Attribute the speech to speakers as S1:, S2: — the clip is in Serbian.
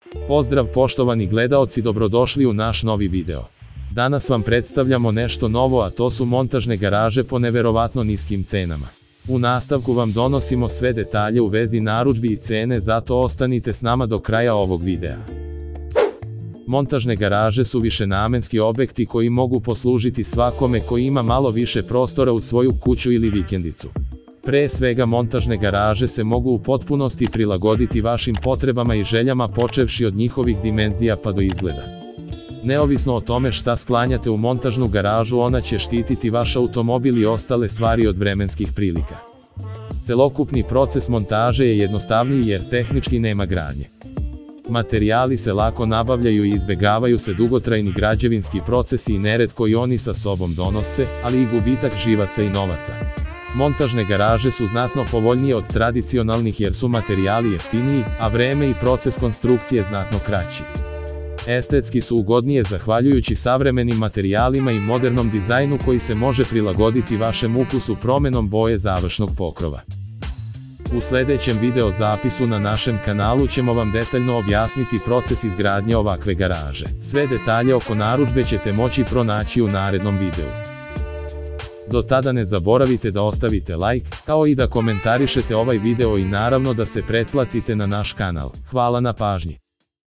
S1: Pozdrav poštovani gledaoci, dobrodošli u naš novi video. Danas vam predstavljamo nešto novo, a to su montažne garaže po neverovatno niskim cenama. U nastavku vam donosimo sve detalje u vezi narudžbi i cene, zato ostanite s nama do kraja ovog videa. Montažne garaže su višenamenski objekti koji mogu poslužiti svakome koji ima malo više prostora u svoju kuću ili vikendicu. Pre svega, montažne garaže se mogu u potpunosti prilagoditi vašim potrebama i željama, počevši od njihovih dimenzija pa do izgleda. Neovisno o tome šta sklanjate u montažnu garažu, ona će štititi vaš automobil i ostale stvari od vremenskih prilika. Celokupni proces montaže je jednostavniji jer tehnički nema gradnje. Materijali se lako nabavljaju i izbegavaju se dugotrajni građevinski procesi i nered koji oni sa sobom donose, ali i gubitak živaca i novaca. Montažne garaže su znatno povoljnije od tradicionalnih jer su materijali jeftiniji, a vreme i proces konstrukcije znatno kraći. Estetski su ugodnije zahvaljujući savremenim materijalima i modernom dizajnu koji se može prilagoditi vašem ukusu promenom boje završnog pokrova. U sljedećem video zapisu na našem kanalu ćemo vam detaljno objasniti proces izgradnje ovakve garaže. Sve detalje oko narudžbe ćete moći pronaći u narednom videu. Do tada ne zaboravite da ostavite like, kao i da komentarišete ovaj video i naravno da se pretplatite na naš kanal. Hvala na pažnji.